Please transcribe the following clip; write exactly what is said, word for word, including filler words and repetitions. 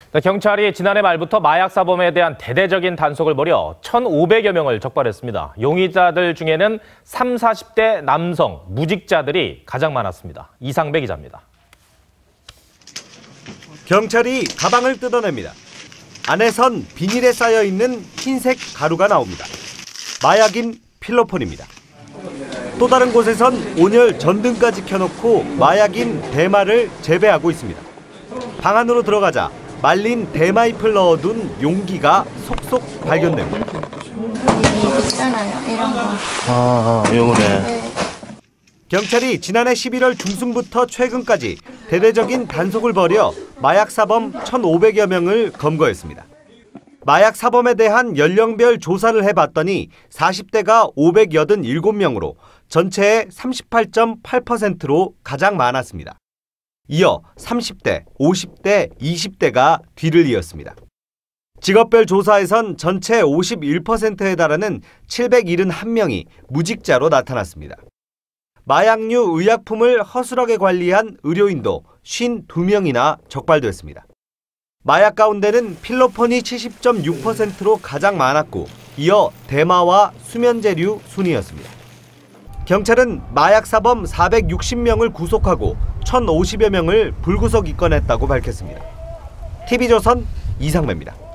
경찰이 지난해 말부터 마약 사범에 대한 대대적인 단속을 벌여 천오백여 명을 적발했습니다. 용의자들 중에는 삼십, 사십 대 남성, 무직자들이 가장 많았습니다. 이상배 기자입니다. 경찰이 가방을 뜯어냅니다. 안에선 비닐에 쌓여있는 흰색 가루가 나옵니다. 마약인 필로폰입니다. 또 다른 곳에선 온열 전등까지 켜놓고 마약인 대마를 재배하고 있습니다. 방 안으로 들어가자 말린 대마잎을 넣어둔 용기가 속속 발견됩니다. 여기 있잖아요, 이런 거. 아, 요거네. 네. 경찰이 지난해 십일월 중순부터 최근까지 대대적인 단속을 벌여 마약 사범 천오백여 명을 검거했습니다. 마약 사범에 대한 연령별 조사를 해봤더니 사십 대가 오백팔십칠 명으로 전체의 삼십팔 점 팔 퍼센트로 가장 많았습니다. 이어 삼십 대, 오십 대, 이십 대가 뒤를 이었습니다. 직업별 조사에선 전체 오십일 퍼센트에 달하는 칠백칠십일 명이 무직자로 나타났습니다. 마약류 의약품을 허술하게 관리한 의료인도 오십이 명이나 적발됐습니다. 마약 가운데는 필로폰이 칠십 점 육 퍼센트로 가장 많았고 이어 대마와 수면제류 순이었습니다. 경찰은 마약 사범 사백육십 명을 구속하고 천오십여 명을 불구속 입건했다고 밝혔습니다. 티비조선 이상배입니다.